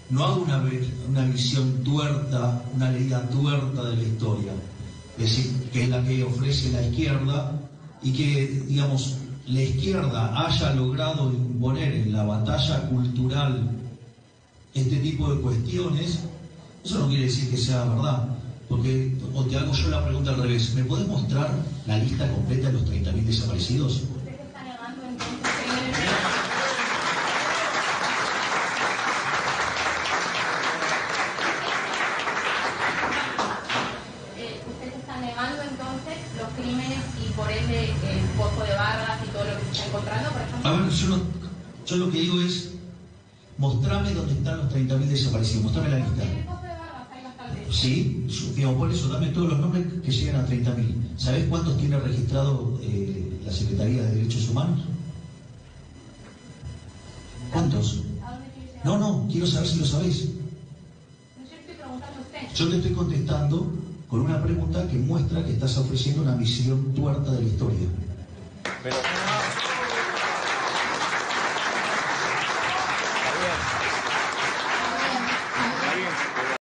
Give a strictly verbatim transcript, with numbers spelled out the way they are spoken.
no hago una, una visión tuerta, una leída tuerta de la historia, es decir, que es la que ofrece la izquierda, y que, digamos, la izquierda haya logrado imponer en la batalla cultural este tipo de cuestiones. Eso no quiere decir que sea verdad, porque, o te hago yo la pregunta al revés, ¿me podés mostrar la lista completa de los treinta mil desaparecidos? ¿Usted está negando entonces que... Eh, ¿Usted está negando entonces los crímenes y por ende el pozo de Vargas y todo lo que se está encontrando, por ejemplo? A ver, yo, no, yo lo que digo es, mostrame dónde están los treinta mil desaparecidos, mostrame la lista. En el pozo de Vargas hay bastantes. Sí, digamos, por eso, dame todos los nombres que llegan a treinta mil. ¿Sabés cuántos tiene registrado eh, la Secretaría de Derechos Humanos? ¿Cuántos? ¿A dónde quiere llegar? No, no, quiero saber si lo sabéis. No, yo le estoy preguntando a usted. Yo te estoy contestando con una pregunta que muestra que estás ofreciendo una visión tuerta de la historia. Pero...